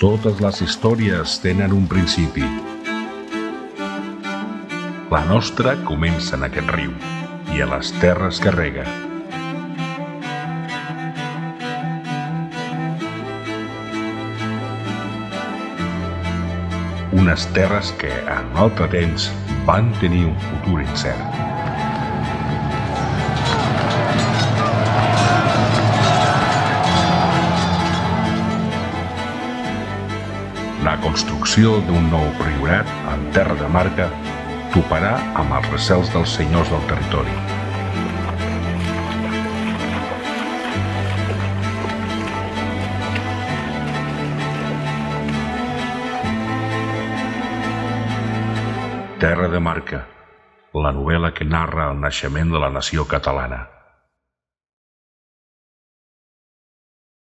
Totes les històries tenen un principi. La nostra comença en aquest riu i a les terres que rega. Unes terres que, en un altre temps, van tenir un futur incert. La construcció d'un nou priorat en terra de Marca toparà amb els recels dels senyors del territori. Terra de Marca, la novel·la que narra el naixement de la nació catalana.